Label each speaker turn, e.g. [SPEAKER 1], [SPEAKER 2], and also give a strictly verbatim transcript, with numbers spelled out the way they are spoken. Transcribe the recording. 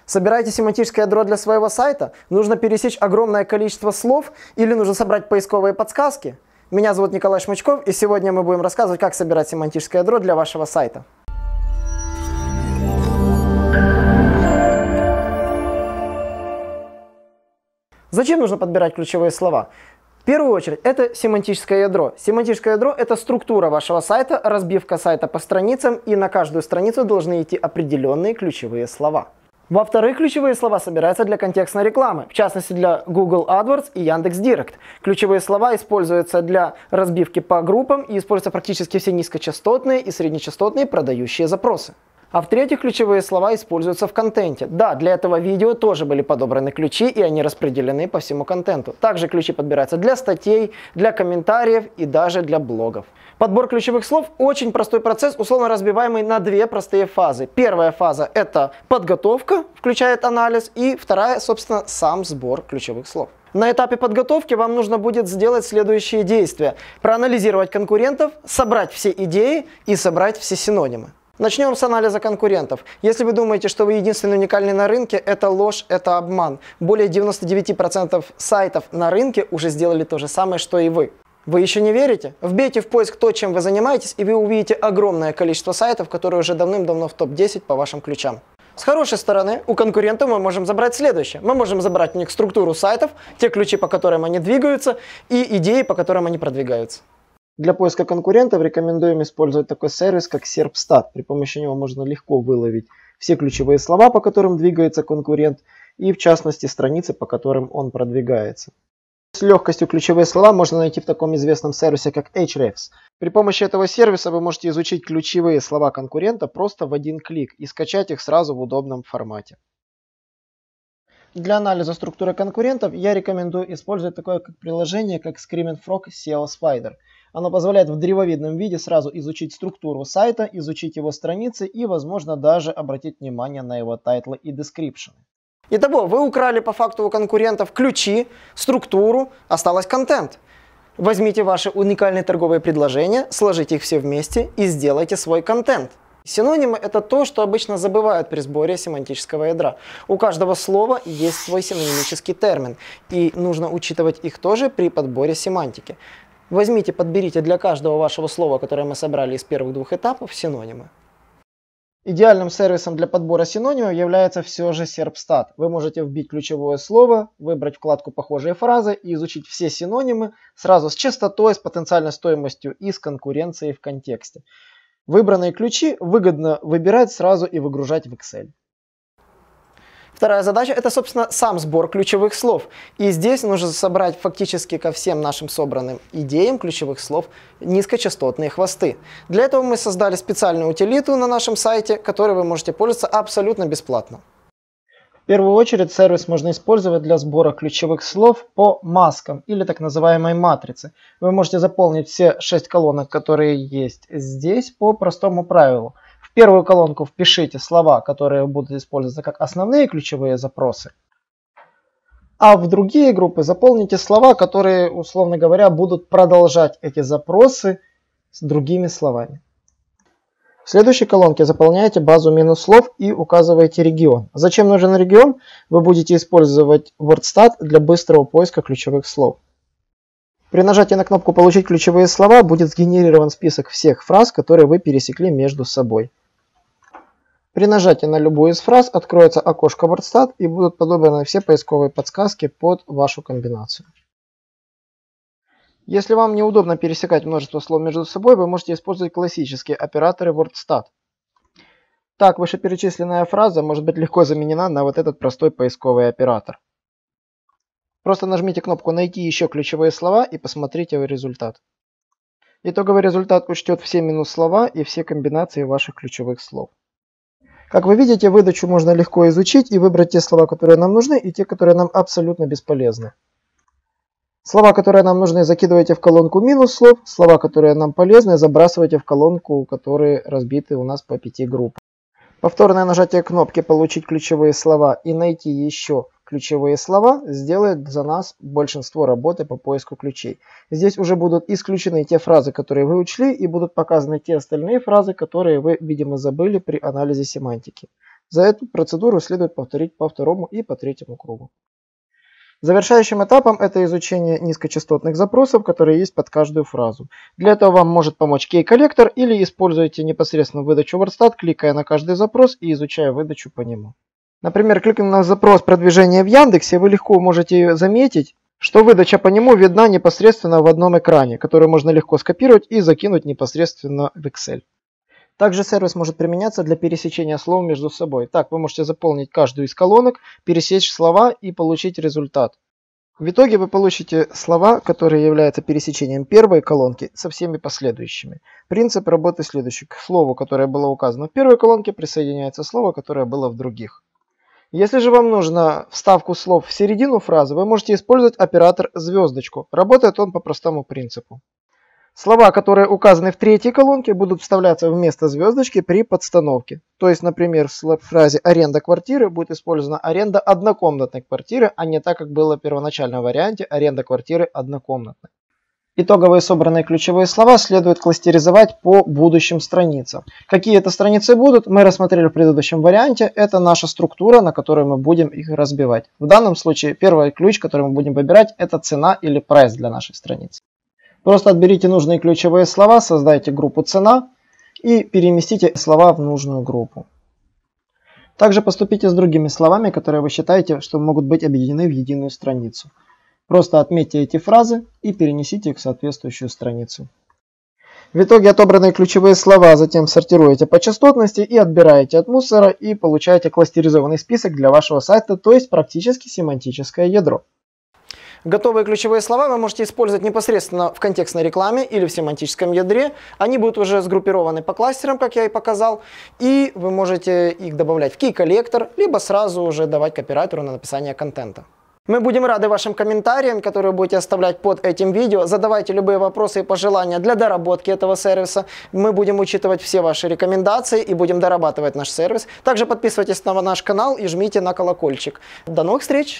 [SPEAKER 1] Собираете семантическое ядро для своего сайта? Нужно пересечь огромное количество слов или нужно собрать поисковые подсказки? Меня зовут Николай Шмычков, и сегодня мы будем рассказывать, как собирать семантическое ядро для вашего сайта. Зачем нужно подбирать ключевые слова? В первую очередь, это семантическое ядро. Семантическое ядро – это структура вашего сайта, разбивка сайта по страницам, и на каждую страницу должны идти определенные ключевые слова. Во-вторых, ключевые слова собираются для контекстной рекламы, в частности для Google AdWords и Яндекс.Директ. Ключевые слова используются для разбивки по группам и используются практически все низкочастотные и среднечастотные продающие запросы. А в-третьих, ключевые слова используются в контенте. Да, для этого видео тоже были подобраны ключи, и они распределены по всему контенту. Также ключи подбираются для статей, для комментариев и даже для блогов. Подбор ключевых слов – очень простой процесс, условно разбиваемый на две простые фазы. Первая фаза – это подготовка, включает анализ, и вторая, собственно, сам сбор ключевых слов. На этапе подготовки вам нужно будет сделать следующие действия. Проанализировать конкурентов, собрать все идеи и собрать все синонимы. Начнем с анализа конкурентов. Если вы думаете, что вы единственный уникальный на рынке, это ложь, это обман. Более девяноста девяти процентов сайтов на рынке уже сделали то же самое, что и вы. Вы еще не верите? Вбейте в поиск то, чем вы занимаетесь, и вы увидите огромное количество сайтов, которые уже давным-давно в топ десять по вашим ключам. С хорошей стороны, у конкурентов мы можем забрать следующее. Мы можем забрать у них структуру сайтов, те ключи, по которым они двигаются, и идеи, по которым они продвигаются. Для поиска конкурентов рекомендуем использовать такой сервис, как SERPstat. При помощи него можно легко выловить все ключевые слова, по которым двигается конкурент, и в частности страницы, по которым он продвигается. С легкостью ключевые слова можно найти в таком известном сервисе, как Ahrefs. При помощи этого сервиса вы можете изучить ключевые слова конкурента просто в один клик и скачать их сразу в удобном формате. Для анализа структуры конкурентов я рекомендую использовать такое как приложение, как Screaming Frog эс и о Spider. Оно позволяет в древовидном виде сразу изучить структуру сайта, изучить его страницы и, возможно, даже обратить внимание на его тайтлы и description. Итого, вы украли по факту у конкурентов ключи, структуру, осталось контент. Возьмите ваши уникальные торговые предложения, сложите их все вместе и сделайте свой контент. Синонимы – это то, что обычно забывают при сборе семантического ядра. У каждого слова есть свой синонимический термин, и нужно учитывать их тоже при подборе семантики. Возьмите, подберите для каждого вашего слова, которое мы собрали из первых двух этапов, синонимы. Идеальным сервисом для подбора синонимов является все же SERPstat. Вы можете вбить ключевое слово, выбрать вкладку «Похожие фразы» и изучить все синонимы сразу с частотой, с потенциальной стоимостью и с конкуренцией в контексте. Выбранные ключи выгодно выбирать сразу и выгружать в Excel. Вторая задача – это, собственно, сам сбор ключевых слов. И здесь нужно собрать фактически ко всем нашим собранным идеям ключевых слов низкочастотные хвосты. Для этого мы создали специальную утилиту на нашем сайте, которой вы можете пользоваться абсолютно бесплатно. В первую очередь сервис можно использовать для сбора ключевых слов по маскам или так называемой матрице. Вы можете заполнить все шесть колонок, которые есть здесь, по простому правилу. В первую колонку впишите слова, которые будут использоваться как основные ключевые запросы. А в другие группы заполните слова, которые, условно говоря, будут продолжать эти запросы с другими словами. В следующей колонке заполняете базу минус слов и указываете регион. Зачем нужен регион? Вы будете использовать WordStat для быстрого поиска ключевых слов. При нажатии на кнопку «Получить ключевые слова» будет сгенерирован список всех фраз, которые вы пересекли между собой. При нажатии на любую из фраз откроется окошко WordStat и будут подобраны все поисковые подсказки под вашу комбинацию. Если вам неудобно пересекать множество слов между собой, вы можете использовать классические операторы WordStat. Так, вышеперечисленная фраза может быть легко заменена на вот этот простой поисковый оператор. Просто нажмите кнопку «Найти еще ключевые слова» и посмотрите результат. Итоговый результат учтет все минус слова и все комбинации ваших ключевых слов. Как вы видите, выдачу можно легко изучить и выбрать те слова, которые нам нужны, и те, которые нам абсолютно бесполезны. Слова, которые нам нужны, закидываете в колонку минус слов, слова, которые нам полезны, забрасывайте в колонку, которые разбиты у нас по пяти группам. Повторное нажатие кнопки «Получить ключевые слова» и «Найти еще ключевые слова» сделает за нас большинство работы по поиску ключей. Здесь уже будут исключены те фразы, которые вы учли, и будут показаны те остальные фразы, которые вы, видимо, забыли при анализе семантики. За эту процедуру следует повторить по второму и по третьему кругу. Завершающим этапом это изучение низкочастотных запросов, которые есть под каждую фразу. Для этого вам может помочь кей-коллектор или используйте непосредственно выдачу WordStat, кликая на каждый запрос и изучая выдачу по нему. Например, кликнув на запрос продвижения в Яндексе, вы легко можете заметить, что выдача по нему видна непосредственно в одном экране, который можно легко скопировать и закинуть непосредственно в Excel. Также сервис может применяться для пересечения слов между собой. Так, вы можете заполнить каждую из колонок, пересечь слова и получить результат. В итоге вы получите слова, которые являются пересечением первой колонки со всеми последующими. Принцип работы следующий. К слову, которое было указано в первой колонке, присоединяется слово, которое было в других. Если же вам нужно вставку слов в середину фразы, вы можете использовать оператор звездочку. Работает он по простому принципу. Слова, которые указаны в третьей колонке, будут вставляться вместо звездочки при подстановке. То есть, например, в фразе «аренда квартиры» будет использована аренда однокомнатной квартиры, а не так, как было в первоначальном варианте аренда квартиры однокомнатной. Итоговые собранные ключевые слова следует кластеризовать по будущим страницам. Какие это страницы будут, мы рассмотрели в предыдущем варианте. Это наша структура, на которой мы будем их разбивать. В данном случае первый ключ, который мы будем выбирать, это цена или прайс для нашей страницы. Просто отберите нужные ключевые слова, создайте группу «Цена» и переместите слова в нужную группу. Также поступите с другими словами, которые вы считаете, что могут быть объединены в единую страницу. Просто отметьте эти фразы и перенесите их в соответствующую страницу. В итоге отобранные ключевые слова затем сортируете по частотности и отбираете от мусора и получаете кластеризованный список для вашего сайта, то есть практически семантическое ядро. Готовые ключевые слова вы можете использовать непосредственно в контекстной рекламе или в семантическом ядре. Они будут уже сгруппированы по кластерам, как я и показал. И вы можете их добавлять в кей-коллектор, либо сразу уже давать копирайтеру на написание контента. Мы будем рады вашим комментариям, которые вы будете оставлять под этим видео. Задавайте любые вопросы и пожелания для доработки этого сервиса. Мы будем учитывать все ваши рекомендации и будем дорабатывать наш сервис. Также подписывайтесь на наш канал и жмите на колокольчик. До новых встреч!